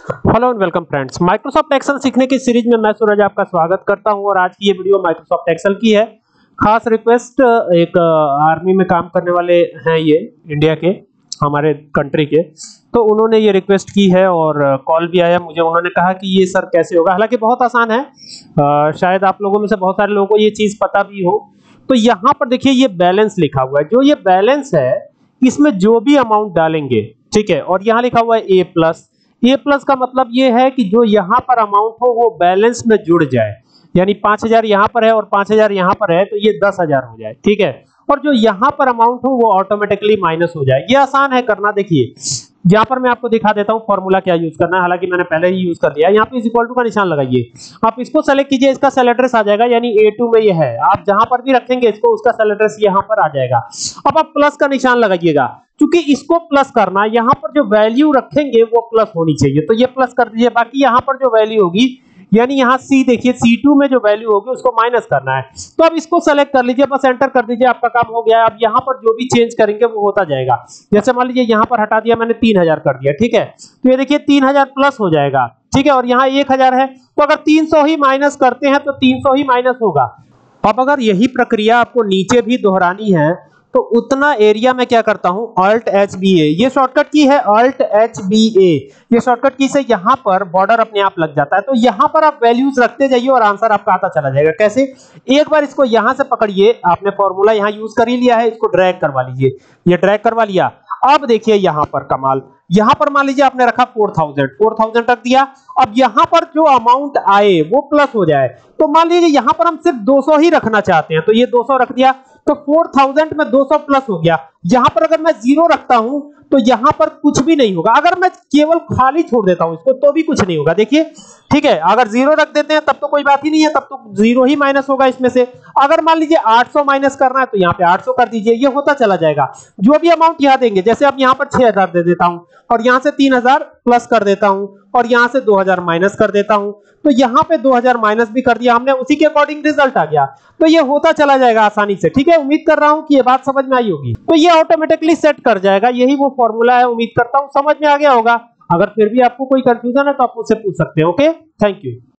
Hello and welcome friends, Microsoft Excel सीखने की series में मैं सूरज आपका स्वागत करता हूं और आज की ये वीडियो माइक्रोसॉफ्ट एक्सेल की है। खास रिक्वेस्ट एक आर्मी में काम करने वाले हैं ये इंडिया के, हमारे कंट्री के, तो उन्होंने ये रिक्वेस्ट की है और कॉल भी आया मुझे। उन्होंने कहा कि ये सर कैसे होगा, हालांकि बहुत आसान है। शायद आप लोगों में से बहुत सारे लोगों को ये चीज पता भी हो। तो यहाँ पर देखिए ये बैलेंस लिखा हुआ है, जो ये बैलेंस है इसमें जो भी अमाउंट डालेंगे, ठीक है, और यहाँ लिखा हुआ है ए प्लस। ए प्लस का मतलब ये है कि जो यहां पर अमाउंट हो वो बैलेंस में जुड़ जाए, यानी 5000 यहां पर है और 5000 यहां पर है तो ये 10000 हो जाए, ठीक है। और जो यहां पर अमाउंट हो वो ऑटोमेटिकली माइनस हो जाए। ये आसान है करना। देखिए यहां पर मैं आपको दिखा देता हूं फॉर्मूला क्या यूज करना है, हालांकि मैंने पहले ही यूज कर दिया। यहां पे इज इक्वल टू का निशान लगाइए, आप इसको सेलेक्ट कीजिए, इसका सेल एड्रेस आ जाएगा, यानी A2 में ये है। आप जहां पर भी रखेंगे इसको उसका सेल एड्रेस यहां पर आ जाएगा। अब आप प्लस का निशान लगाइएगा, क्योंकि इसको प्लस करना है, यहां पर जो वैल्यू रखेंगे वो प्लस होनी चाहिए, तो ये प्लस कर दीजिए। बाकी यहां पर जो वैल्यू होगी, यानी यहां सी देखिए C2 में जो वैल्यू होगी उसको माइनस करना है, तो अब इसको सेलेक्ट कर लीजिए, बस एंटर कर दीजिए, आपका काम हो गया है। अब यहां पर जो भी चेंज करेंगे वो होता जाएगा। जैसे मान लीजिए यहां पर हटा दिया मैंने, 3000 कर दिया, ठीक है, तो ये देखिए 3000 प्लस हो जाएगा, ठीक है, और यहां 1000 है, तो अगर 300 ही माइनस करते हैं तो 300 ही माइनस होगा। अब अगर यही प्रक्रिया आपको नीचे भी दोहरानी है तो उतना एरिया में क्या करता हूं, Alt HBA, ये शॉर्टकट की है Alt HBA। ये शॉर्टकट की से यहां पर बॉर्डर अपने आप लग जाता है, तो यहां पर आप वैल्यूज रखते जाइए और आंसर आपका आता चला जाएगा। कैसे? एक बार इसको यहां से पकड़िए, आपने फॉर्मूला यहां यूज कर ही लिया है, इसको ड्रैग करवा लीजिए, ये ड्रैग करवा लिया। अब देखिए यहां पर कमाल, यहां पर मान लीजिए आपने रखा 4000 रख दिया। अब यहां पर जो अमाउंट आए वो प्लस हो जाए, तो मान लीजिए यहां पर हम सिर्फ 200 ही रखना चाहते हैं, तो ये 200 रख दिया, तो 4000 में 200 प्लस हो गया। यहां पर अगर मैं 0 रखता हूं तो यहां पर कुछ भी नहीं होगा। अगर मैं केवल खाली छोड़ देता हूं इसको तो भी कुछ नहीं होगा, देखिए, ठीक है। अगर 0 रख देते हैं तब तो कोई बात ही नहीं है, तब तो 0 ही माइनस होगा इसमें से। अगर मान लीजिए 800 माइनस करना है तो यहां पे 800 कर दीजिए, ये होता चला जाएगा। जो भी अमाउंट यहां देंगे, जैसे अब यहां पर 6000 दे देता हूं और यहां से 3000 प्लस कर देता हूं और यहां से 2000 माइनस कर देता हूं, तो यहां पे 2000 माइनस भी कर दिया हमने, उसी के अकॉर्डिंग रिजल्ट आ गया। तो ये होता चला जाएगा आसानी से, ठीक है। उम्मीद कर रहा हूं कि ये बात समझ में आई होगी। तो ये ऑटोमेटिकली सेट कर जाएगा, यही वो फॉर्मूला है। उम्मीद करता हूं समझ में आ गया होगा। अगर फिर भी आपको कोई कंफ्यूजन है तो आप मुझसे पूछ सकते हैं। Okay, thank you.